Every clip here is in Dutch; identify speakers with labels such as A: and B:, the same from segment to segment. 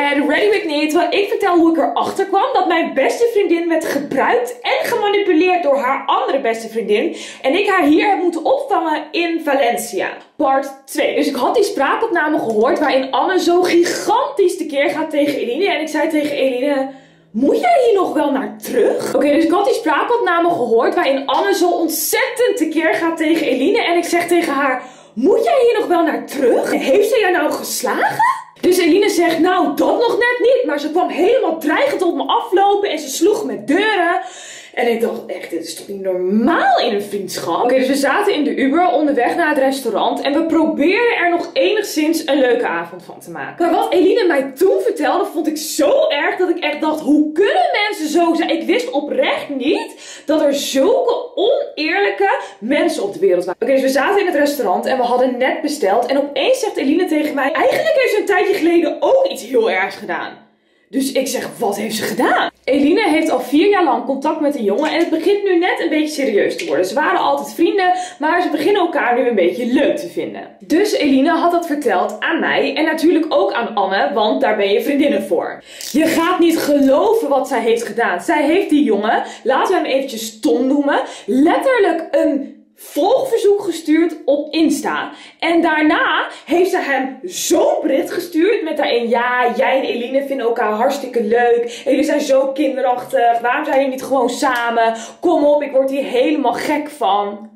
A: En ready with me, terwijl ik vertel hoe ik erachter kwam dat mijn beste vriendin werd gebruikt en gemanipuleerd door haar andere beste vriendin. En ik haar hier heb moeten opvangen in Valencia. Part 2. Dus ik had die spraakopname gehoord waarin Anne zo gigantisch tekeer gaat tegen Eline. En ik zei tegen Eline: moet jij hier nog wel naar terug? Oké, dus ik had die spraakopname gehoord waarin Anne zo ontzettend tekeer gaat tegen Eline. En ik zeg tegen haar: moet jij hier nog wel naar terug? Heeft ze jou nou geslagen? Dus Eline zegt: nou, dat nog net niet. Maar ze kwam helemaal dreigend op me aflopen en ze sloeg met deuren. En ik dacht echt, dit is toch niet normaal in een vriendschap? Oké, dus we zaten in de Uber onderweg naar het restaurant. En we probeerden er nog enigszins een leuke avond van te maken. Maar wat Eline mij toen vertelde, vond ik zo erg dat ik echt dacht: hoe kunnen mensen zo zijn? Ik wist oprecht niet dat er zulke oneerlijke mensen op de wereld waren. Oké, dus we zaten in het restaurant en we hadden net besteld. En opeens zegt Eline tegen mij: eigenlijk heeft ze een tijdje geleden ook iets heel ergs gedaan. Dus ik zeg: wat heeft ze gedaan? Eline heeft al 4 jaar lang contact met een jongen en het begint nu net een beetje serieus te worden. Ze waren altijd vrienden, maar ze beginnen elkaar nu een beetje leuk te vinden. Dus Eline had dat verteld aan mij en natuurlijk ook aan Anne, want daar ben je vriendinnen voor. Je gaat niet geloven wat zij heeft gedaan. Zij heeft die jongen, laten we hem eventjes Tom noemen, letterlijk een volgverzoek gestuurd op Insta. En daarna heeft ze hem zo'n bericht gestuurd met daarin: ja, jij en Eline vinden elkaar hartstikke leuk. En jullie zijn zo kinderachtig. Waarom zijn jullie niet gewoon samen? Kom op, ik word hier helemaal gek van.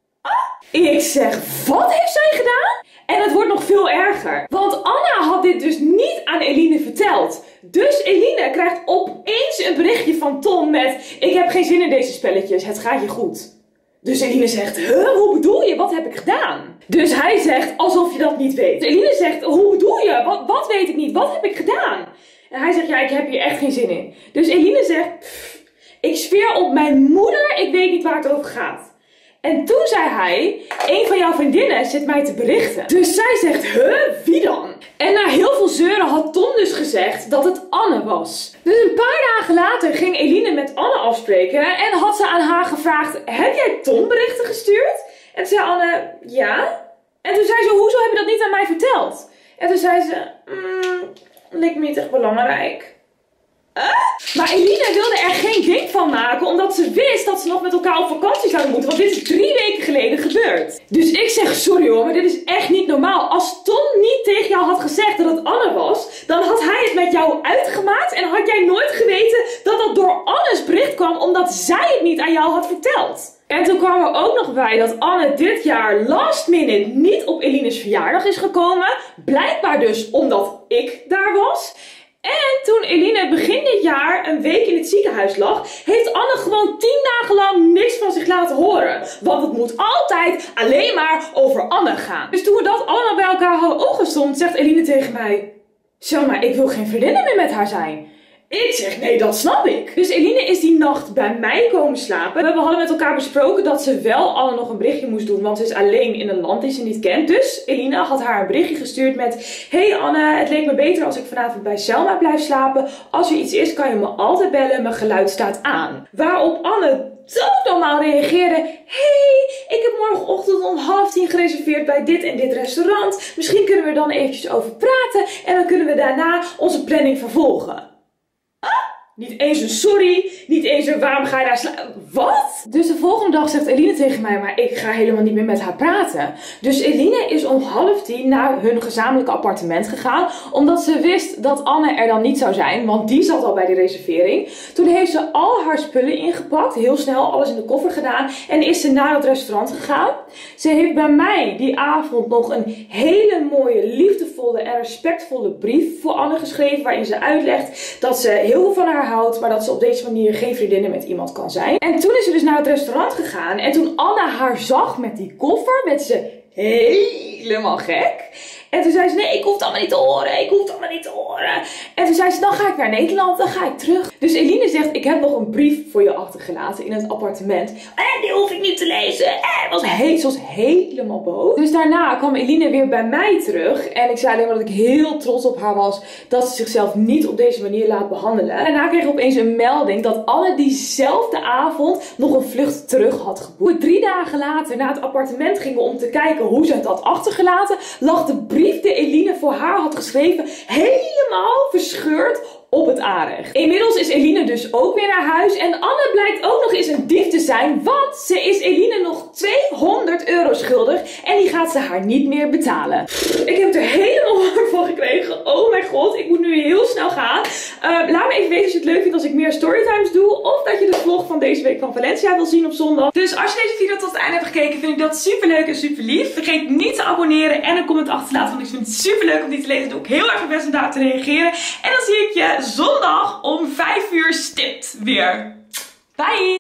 A: Ik zeg: wat heeft zij gedaan? En het wordt nog veel erger. Want Anna had dit dus niet aan Eline verteld. Dus Eline krijgt opeens een berichtje van Tom met: ik heb geen zin in deze spelletjes, het gaat je goed. Dus Eline zegt: hoe bedoel je? Wat heb ik gedaan? Dus hij zegt alsof je dat niet weet. Eline zegt: hoe bedoel je? Wat weet ik niet? Wat heb ik gedaan? En hij zegt: ja, ik heb hier echt geen zin in. Dus Eline zegt: ik zweer op mijn moeder, ik weet niet waar het over gaat. En toen zei hij: een van jouw vriendinnen zit mij te berichten. Dus zij zegt: wie dan? En na heel veel zeuren had Tom dus gezegd dat het Anne was. Dus een paar dagen later ging Eline met Anne afspreken en had ze aan haar gevraagd: heb jij Tom berichten gestuurd? En toen zei Anne: ja. En toen zei ze: hoezo heb je dat niet aan mij verteld? En toen zei ze: leek me niet echt belangrijk. Maar Eline wilde er geen ding van maken, omdat ze wist dat ze nog met elkaar op vakantie zouden moeten. Want dit is 3 weken geleden gebeurd. Dus ik zeg: sorry hoor, maar dit is echt niet normaal. Als Tom niet tegen jou had gezegd dat het Anne was, dan had hij het met jou uitgemaakt. En had jij nooit geweten dat dat door Anne's bericht kwam, omdat zij het niet aan jou had verteld. En toen kwam er ook nog bij dat Anne dit jaar last minute niet op Eline's verjaardag is gekomen. Blijkbaar dus omdat ik daar was. En toen Eline begin dit jaar een week in het ziekenhuis lag, heeft Anne gewoon 10 dagen lang niks van zich laten horen. Want het moet altijd alleen maar over Anne gaan. Dus toen we dat allemaal bij elkaar hadden opgezomd, zegt Eline tegen mij: Selma, ik wil geen vriendinnen meer met haar zijn. Ik zeg: nee, dat snap ik. Dus Eline is die nacht bij mij komen slapen. We hadden met elkaar besproken dat ze wel Anne nog een berichtje moest doen, want ze is alleen in een land die ze niet kent. Dus Eline had haar een berichtje gestuurd met: hey Anne, het leek me beter als ik vanavond bij Selma blijf slapen. Als er iets is, kan je me altijd bellen, mijn geluid staat aan. Waarop Anne doodnormaal reageerde: hey, ik heb morgenochtend om 9:30 gereserveerd bij dit en dit restaurant. Misschien kunnen we er dan eventjes over praten en dan kunnen we daarna onze planning vervolgen. Niet eens een sorry, niet eens een waarom ga je daar slapen. Wat? Dus de volgende dag zegt Eline tegen mij: maar ik ga helemaal niet meer met haar praten. Dus Eline is om 9:30 naar hun gezamenlijke appartement gegaan, omdat ze wist dat Anne er dan niet zou zijn, want die zat al bij de reservering. Toen heeft ze al haar spullen ingepakt, heel snel alles in de koffer gedaan en is ze naar het restaurant gegaan. Ze heeft bij mij die avond nog een hele mooie, liefdevolle en respectvolle brief voor Anne geschreven, waarin ze uitlegt dat ze heel veel van haar houdt, maar dat ze op deze manier geen vriendinnen met iemand kan zijn. En toen is ze dus naar het restaurant gegaan en toen Anne haar zag met die koffer, werd ze helemaal gek. En toen zei ze: nee, ik hoef het allemaal niet te horen, ik hoef het allemaal niet te horen. En toen zei ze, dan ga ik naar Nederland, dan ga ik terug. Dus Eline zegt, ik heb nog een brief voor je achtergelaten in het appartement. En die hoef ik niet te lezen. Ze was helemaal boos. Dus daarna kwam Eline weer bij mij terug. En ik zei alleen maar dat ik heel trots op haar was dat ze zichzelf niet op deze manier laat behandelen. En daarna kreeg ik opeens een melding dat Anne diezelfde avond nog een vlucht terug had geboekt. 3 dagen later naar het appartement gingen om te kijken hoe ze het had achtergelaten, lag de brief die Eline voor haar had geschreven helemaal verscheurd op het aanrecht. Inmiddels is Eline dus ook weer naar huis. En Anne blijkt ook nog eens een dief te zijn. Want ze is Eline nog 200 euro schuldig. En die gaat ze haar niet meer betalen. Ik heb er helemaal warm van gekregen. Oh mijn god, ik moet nu heel snel gaan. Laat me even weten als je het leuk vindt als ik meer storytimes doe. Of dat je de vlog van deze week van Valencia wil zien op zondag. Dus als je deze video tot het einde hebt gekeken, vind ik dat super leuk en super lief. Vergeet niet te abonneren en een comment achter te laten. Want ik vind het super leuk om die te lezen. Doe ik heel erg mijn best om daar te reageren. En dan zie ik je zondag om 5 uur stipt weer. Bye!